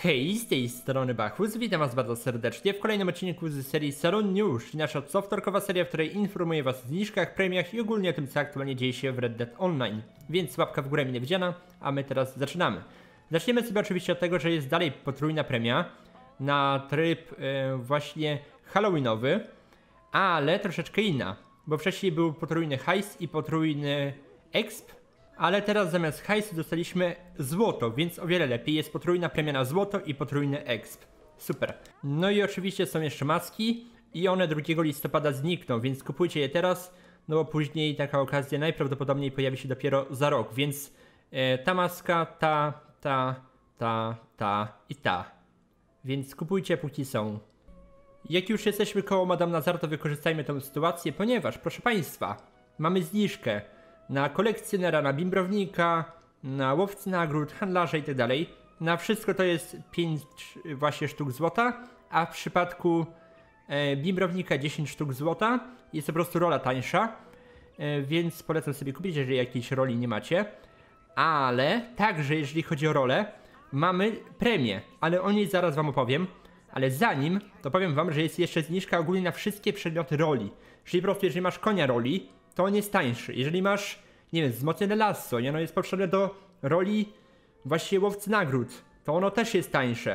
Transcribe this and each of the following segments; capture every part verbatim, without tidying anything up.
Hej, z tej strony Bachus, witam was bardzo serdecznie w kolejnym odcinku z serii Salon News, nasza co wtorkowa seria, w której informuję was o zniżkach, premiach i ogólnie o tym, co aktualnie dzieje się w Red Dead Online. Więc łapka w górę mile widziana, a my teraz zaczynamy. Zaczniemy sobie oczywiście od tego, że jest dalej potrójna premia na tryb yy, właśnie halloweenowy, ale troszeczkę inna, bo wcześniej był potrójny hajs i potrójny exp. Ale teraz zamiast hajsu dostaliśmy złoto, więc o wiele lepiej. Jest potrójna premia na złoto i potrójny exp. Super. No i oczywiście są jeszcze maski i one drugiego listopada znikną, więc kupujcie je teraz, no bo później taka okazja najprawdopodobniej pojawi się dopiero za rok, więc e, ta maska, ta, ta, ta, ta i ta. Więc kupujcie póki są. Jak już jesteśmy koło Madame Nazar, to wykorzystajmy tę sytuację, ponieważ, proszę Państwa, mamy zniżkę na kolekcjonera, na bimbrownika, na łowcy nagród, handlarza i tak dalej. Na wszystko to jest pięć właśnie sztuk złota, a w przypadku e, bimbrownika dziesięć sztuk złota. Jest to po prostu rola tańsza, e, więc polecam sobie kupić, jeżeli jakiejś roli nie macie. Ale także jeżeli chodzi o rolę, mamy premię, ale o niej zaraz wam opowiem. Ale zanim, to powiem wam, że jest jeszcze zniżka ogólnie na wszystkie przedmioty roli. Czyli po prostu jeżeli masz konia roli, to on jest tańszy. Jeżeli masz, nie wiem, wzmocnione lasso, nie, no jest potrzebne do roli właśnie łowcy nagród, to ono też jest tańsze.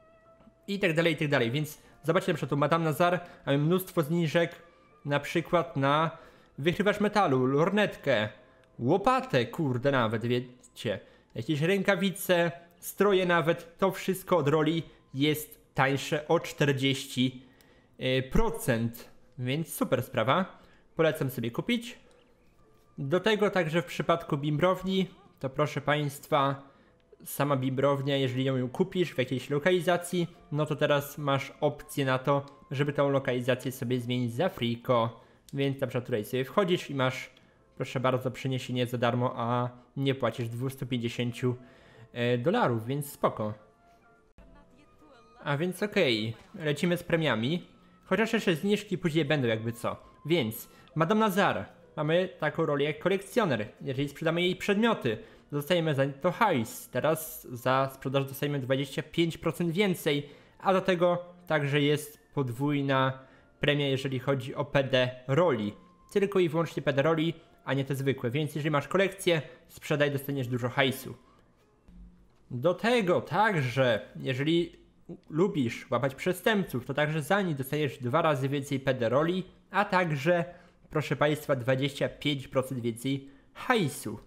I tak dalej, i tak dalej. Więc zobaczcie na przykład tu Madame Nazar, mamy mnóstwo zniżek, na przykład na wychrywacz metalu, lornetkę, łopatę, kurde nawet, wiecie, jakieś rękawice, stroje nawet, to wszystko od roli jest tańsze o czterdzieści procent. Więc super sprawa. Polecam sobie kupić. Do tego także w przypadku bimbrowni, to proszę Państwa, sama bimbrownia, jeżeli ją kupisz w jakiejś lokalizacji, no to teraz masz opcję na to, żeby tą lokalizację sobie zmienić za friko. Więc na przykład tutaj sobie wchodzisz i masz, proszę bardzo, przeniesienie za darmo, a nie płacisz dwieście pięćdziesiąt dolarów, więc spoko. A więc okej, okay. Lecimy z premiami. Chociaż jeszcze zniżki później będą jakby co. Więc Madame Nazar, mamy taką rolę jak kolekcjoner. Jeżeli sprzedamy jej przedmioty, dostajemy za to hajs. Teraz za sprzedaż dostajemy dwadzieścia pięć procent więcej, a do tego także jest podwójna premia, jeżeli chodzi o P D roli. Tylko i wyłącznie P D roli, a nie te zwykłe. Więc jeżeli masz kolekcję, sprzedaj, dostaniesz dużo hajsu. Do tego także, jeżeli lubisz łapać przestępców, to także za nich dostajesz dwa razy więcej P D roli, a także, proszę Państwa, dwadzieścia pięć procent więcej hajsu.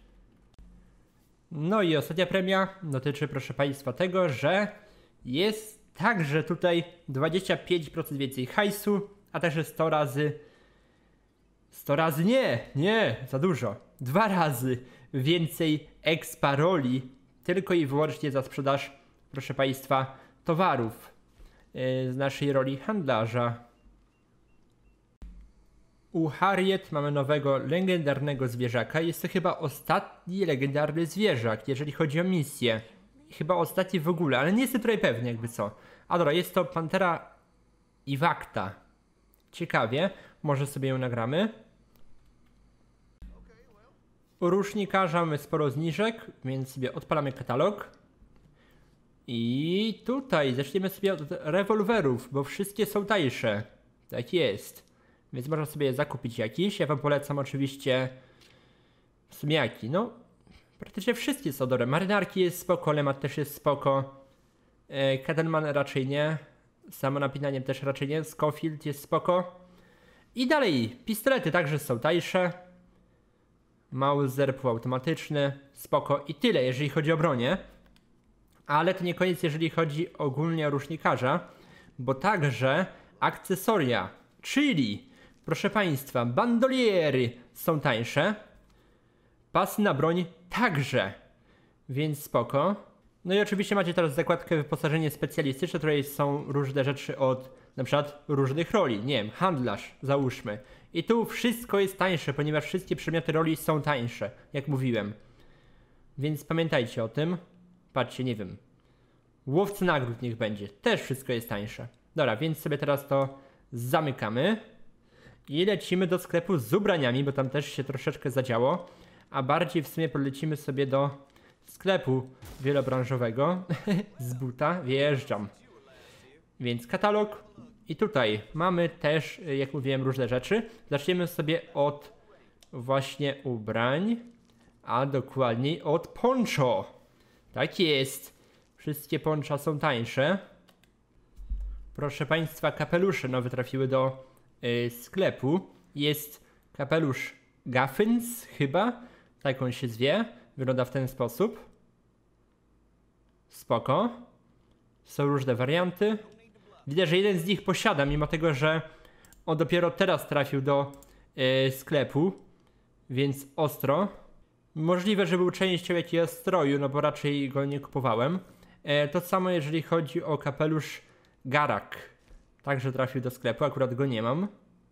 No i ostatnia premia dotyczy, proszę Państwa, tego, że jest także tutaj dwadzieścia pięć procent więcej hajsu, a także sto razy, sto razy nie, nie, za dużo, dwa razy więcej expa roli, tylko i wyłącznie za sprzedaż, proszę Państwa, towarów yy, z naszej roli handlarza. U Harriet mamy nowego legendarnego zwierzaka. Jest to chyba ostatni legendarny zwierzak, jeżeli chodzi o misję. Chyba ostatni w ogóle, ale nie jestem tutaj pewny jakby co. A dobra, jest to Pantera Iwakta. Ciekawie, może sobie ją nagramy. U rusznikarza mamy sporo zniżek, więc sobie odpalamy katalog. I tutaj zaczniemy sobie od rewolwerów, bo wszystkie są tańsze. Tak jest. Więc można sobie zakupić jakiś. Ja wam polecam oczywiście w sumie jaki. No, praktycznie wszystkie są dobre. Marynarki jest spoko, Lemat też jest spoko. E, Cadenman raczej nie. Samo napinaniem też raczej nie. Scofield jest spoko. I dalej, pistolety także są tańsze. Mauser półautomatyczny, spoko. I tyle, jeżeli chodzi o bronię. Ale to nie koniec, jeżeli chodzi ogólnie o rusznikarza, bo także akcesoria, czyli, proszę Państwa, bandoliery są tańsze, pasy na broń także, więc spoko. No i oczywiście macie teraz zakładkę wyposażenie specjalistyczne, w której są różne rzeczy od na przykład różnych roli, nie wiem, handlarz, załóżmy. I tu wszystko jest tańsze, ponieważ wszystkie przedmioty roli są tańsze, jak mówiłem. Więc pamiętajcie o tym. Patrzcie, nie wiem, łowcy nagród niech będzie, też wszystko jest tańsze. Dobra, więc sobie teraz to zamykamy i lecimy do sklepu z ubraniami, bo tam też się troszeczkę zadziało, a bardziej w sumie polecimy sobie do sklepu wielobranżowego z buta wjeżdżam. Więc katalog i tutaj mamy też, jak mówiłem, różne rzeczy. Zaczniemy sobie od właśnie ubrań, a dokładniej od poncho. Tak jest. Wszystkie poncha są tańsze. Proszę Państwa, kapelusze nowe trafiły do y, sklepu. Jest kapelusz Gaffins chyba, tak on się zwie. Wygląda w ten sposób. Spoko. Są różne warianty. Widzę, że jeden z nich posiada, mimo tego, że on dopiero teraz trafił do yy, sklepu. Więc ostro. Możliwe, że był częścią jakiegoś stroju, no bo raczej go nie kupowałem. E, to samo jeżeli chodzi o kapelusz Garak. Także trafił do sklepu, akurat go nie mam.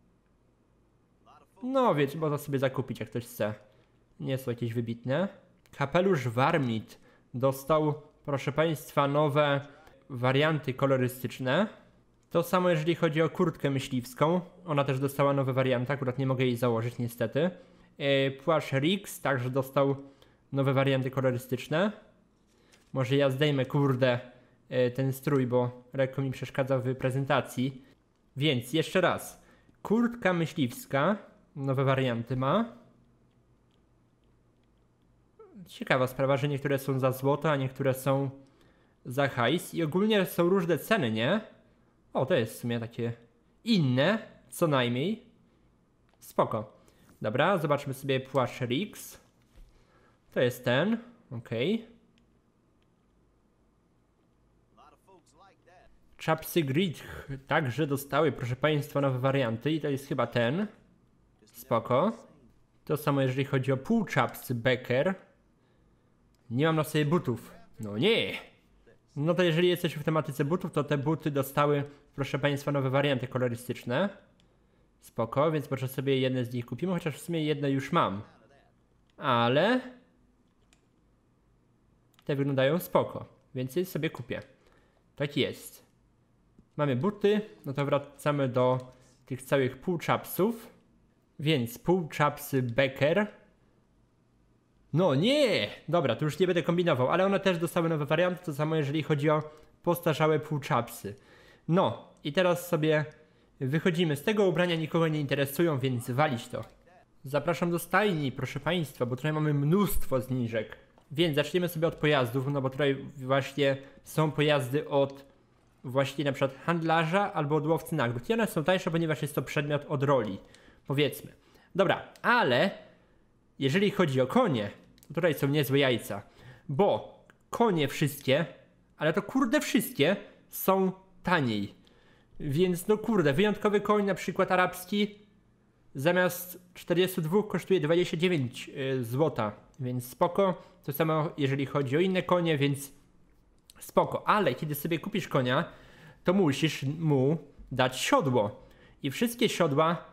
No więc można sobie zakupić, jak ktoś chce. Nie są jakieś wybitne. Kapelusz Warmit dostał, proszę Państwa, nowe warianty kolorystyczne. To samo jeżeli chodzi o kurtkę myśliwską. Ona też dostała nowe warianty, akurat nie mogę jej założyć niestety. Yy, płaszcz Rix także dostał nowe warianty kolorystyczne. Może ja zdejmę, kurde, yy, ten strój, bo lekko mi przeszkadza w prezentacji. Więc jeszcze raz. Kurtka myśliwska nowe warianty ma. Ciekawa sprawa, że niektóre są za złoto, a niektóre są za hajs. I ogólnie są różne ceny, nie? O, to jest w sumie takie inne, co najmniej. Spoko. Dobra, zobaczmy sobie płaszcz Rix. To jest ten. Okej. Okay. Chapsy Grid także dostały, proszę Państwa, nowe warianty. I to jest chyba ten. Spoko. To samo jeżeli chodzi o półczapsy Becker. Nie mam na sobie butów. No nie. No to jeżeli jesteś w tematyce butów, to te buty dostały, proszę Państwa, nowe warianty kolorystyczne. Spoko, więc może sobie jedne z nich kupimy, chociaż w sumie jedne już mam. Ale te wyglądają spoko, więc je sobie kupię. Tak jest. Mamy buty, no to wracamy do tych całych półczapsów. Więc półczapsy Becker. No nie! Dobra, to już nie będę kombinował, ale one też dostały nowe warianty, to samo jeżeli chodzi o postarzałe półczapsy. No, i teraz sobie wychodzimy z tego ubrania, nikogo nie interesują, więc walić to. Zapraszam do stajni, proszę Państwa, bo tutaj mamy mnóstwo zniżek. Więc zaczniemy sobie od pojazdów, no bo tutaj właśnie są pojazdy od właśnie na przykład handlarza albo od łowcy nagród. I one są tańsze, ponieważ jest to przedmiot od roli, powiedzmy. Dobra, ale jeżeli chodzi o konie, to tutaj są niezłe jajca, bo konie wszystkie, ale to kurde wszystkie, są taniej. Więc no kurde, wyjątkowy koń, na przykład arabski, zamiast czterdzieści dwa kosztuje dwadzieścia dziewięć złotych, więc spoko. To samo jeżeli chodzi o inne konie, więc spoko. Ale kiedy sobie kupisz konia, to musisz mu dać siodło. I wszystkie siodła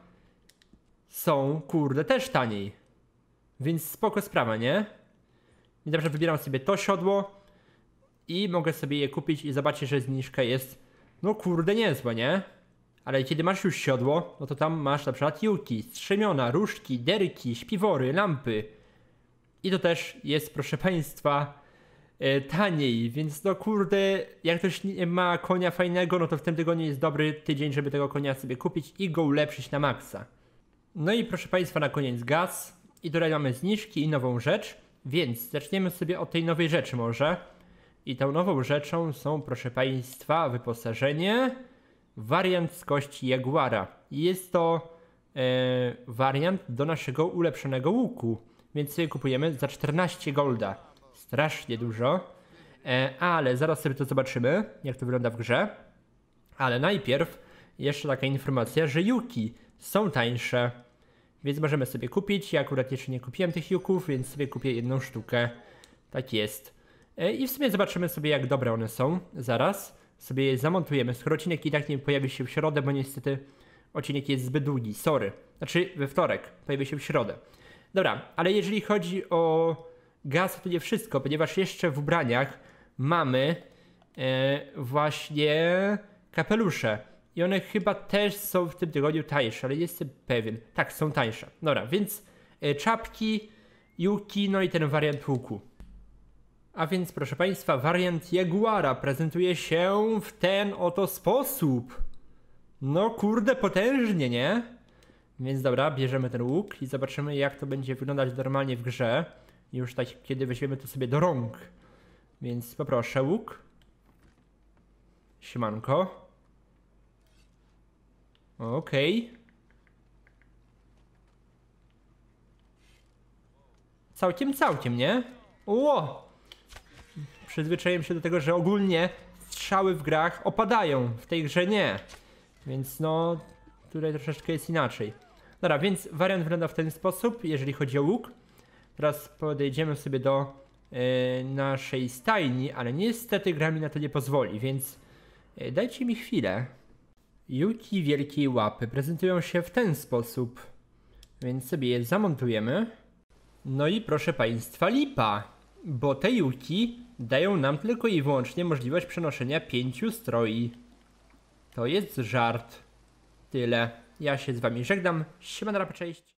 są, kurde, też taniej. Więc spoko sprawa, nie? I dobrze, wybieram sobie to siodło i mogę sobie je kupić i zobaczyć, że zniżka jest, no kurde, niezła, nie? Ale kiedy masz już siodło, no to tam masz na przykład juki, strzemiona, różdżki, derki, śpiwory, lampy. I to też jest, proszę Państwa, e, taniej, więc no kurde, jak ktoś nie ma konia fajnego, no to w tym tygodniu jest dobry tydzień, żeby tego konia sobie kupić i go ulepszyć na maksa. No i proszę Państwa, na koniec gaz. I tutaj mamy zniżki i nową rzecz, więc zaczniemy sobie od tej nowej rzeczy może. I tą nową rzeczą są, proszę Państwa, wyposażenie, wariant z kości jaguara. Jest to e, wariant do naszego ulepszonego łuku, więc sobie kupujemy za czternaście golda. Strasznie dużo, e, ale zaraz sobie to zobaczymy, jak to wygląda w grze. Ale najpierw jeszcze taka informacja, że juki są tańsze. Więc możemy sobie kupić. Ja akurat jeszcze nie kupiłem tych juków, więc sobie kupię jedną sztukę. Tak jest. I w sumie zobaczymy sobie, jak dobre one są. Zaraz sobie je zamontujemy. Skoro odcinek i tak nie pojawi się w środę, bo niestety odcinek jest zbyt długi. Sorry. Znaczy we wtorek. Pojawi się w środę. Dobra, ale jeżeli chodzi o gaz, to nie wszystko, ponieważ jeszcze w ubraniach mamy e, właśnie kapelusze. I one chyba też są w tym tygodniu tańsze, ale nie jestem pewien. Tak, są tańsze. Dobra, więc e, czapki, juki, no i ten wariant łuku. A więc proszę Państwa, wariant Jaguara prezentuje się w ten oto sposób. No kurde, potężnie, nie? Więc dobra, bierzemy ten łuk i zobaczymy, jak to będzie wyglądać normalnie w grze. Już tak, kiedy weźmiemy to sobie do rąk. Więc poproszę łuk. Siemanko. Okej. Okay. Całkiem, całkiem, nie? Ło! Przyzwyczaiłem się do tego, że ogólnie strzały w grach opadają, w tej grze nie. Więc no, tutaj troszeczkę jest inaczej. Dobra, więc wariant wygląda w ten sposób, jeżeli chodzi o łuk. Teraz podejdziemy sobie do yy, naszej stajni, ale niestety gra mi na to nie pozwoli, więc yy, dajcie mi chwilę. Juki wielkiej łapy prezentują się w ten sposób, więc sobie je zamontujemy. No i proszę Państwa, lipa, bo te juki dają nam tylko i wyłącznie możliwość przenoszenia pięciu stroi. To jest żart. Tyle. Ja się z Wami żegnam. Siemandra, cześć.